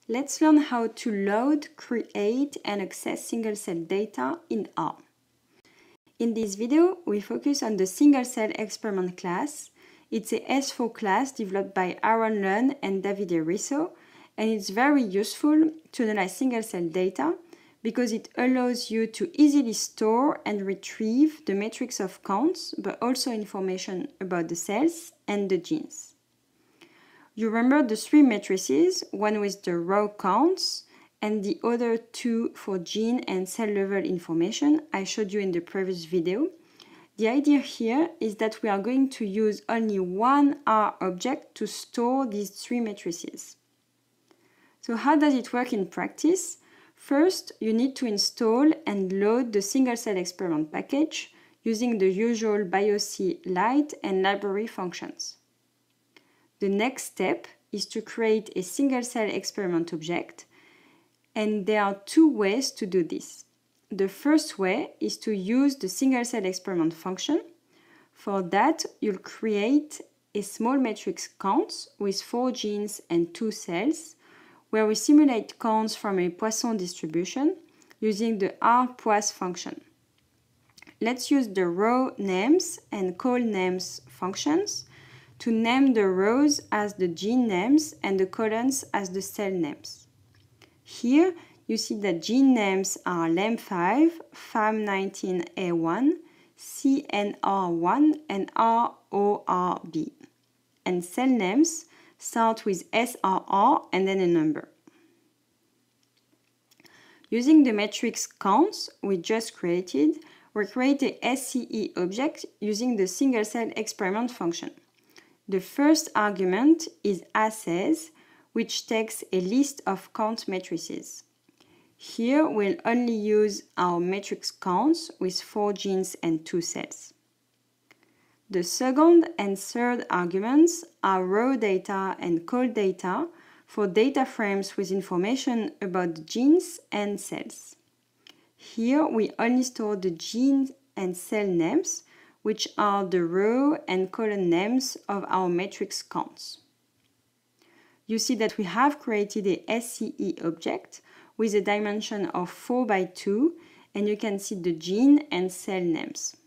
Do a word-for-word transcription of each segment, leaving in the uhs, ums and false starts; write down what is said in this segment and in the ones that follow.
Let's learn how to load, create, and access single-cell data in R. In this video, we focus on the single-cell experiment class. It's a S four class developed by Aaron Lunn and Davide Risso, and it's very useful to analyze single-cell data because it allows you to easily store and retrieve the matrix of counts, but also information about the cells and the genes. You remember the three matrices, one with the row counts and the other two for gene and cell level information I showed you in the previous video. The idea here is that we are going to use only one R object to store these three matrices. So how does it work in practice? First, you need to install and load the single-cell experiment package using the usual BioC Lite and library functions. The next step is to create a single-cell experiment object, and there are two ways to do this. The first way is to use the single-cell experiment function. For that, you'll create a small matrix counts with four genes and two cells, where we simulate counts from a Poisson distribution using the rpois function. Let's use the row names and call names functions to name the rows as the gene names and the columns as the cell names. Here you see that gene names are L E M five, F A M nineteen A one, C N R one, and R O R B. And cell names start with S R R and then a number. Using the matrix counts we just created, we create a S C E object using the single-cell experiment function. The first argument is assays, which takes a list of count matrices. Here we'll only use our matrix counts with four genes and two cells. The second and third arguments are raw data and call data for data frames with information about the genes and cells. Here we only store the gene and cell names, which are the row and column names of our matrix counts. You see that we have created a S C E object with a dimension of four by two, and you can see the gene and cell names.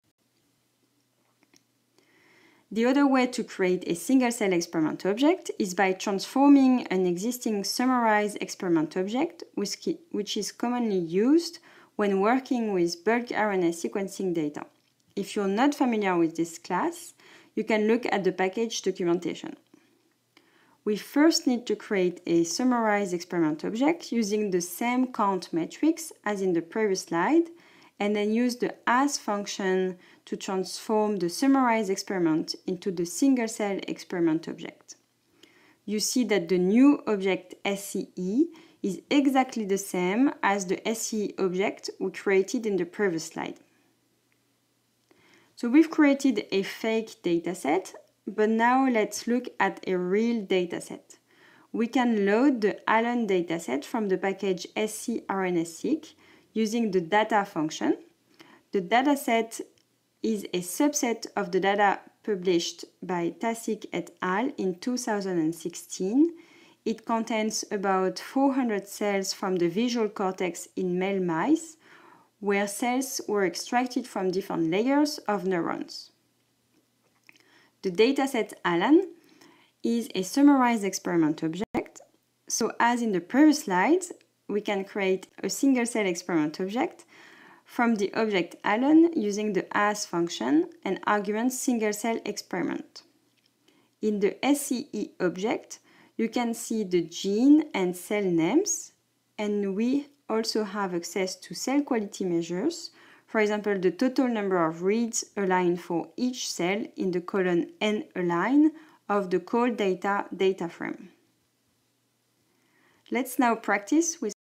The other way to create a single-cell experiment object is by transforming an existing summarized experiment object, which is commonly used when working with bulk R N A sequencing data. If you're not familiar with this class, you can look at the package documentation. We first need to create a summarized experiment object using the same count matrix as in the previous slide, and then use the as function to transform the summarized experiment into the single-cell experiment object. You see that the new object S C E is exactly the same as the S C E object we created in the previous slide. So we've created a fake dataset, but now let's look at a real dataset. We can load the Allen dataset from the package scRNA-seq using the data function. The dataset is a subset of the data published by Tasic et al. In two thousand sixteen. It contains about four hundred cells from the visual cortex in male mice, where cells were extracted from different layers of neurons. The dataset Allen is a summarized experiment object, so as in the previous slides, we can create a single-cell experiment object from the object Allen using the as function and argument single-cell experiment. In the S C E object, you can see the gene and cell names, and we also have access to cell quality measures, for example, the total number of reads aligned for each cell in the column N align of the call data data frame. Let's now practice with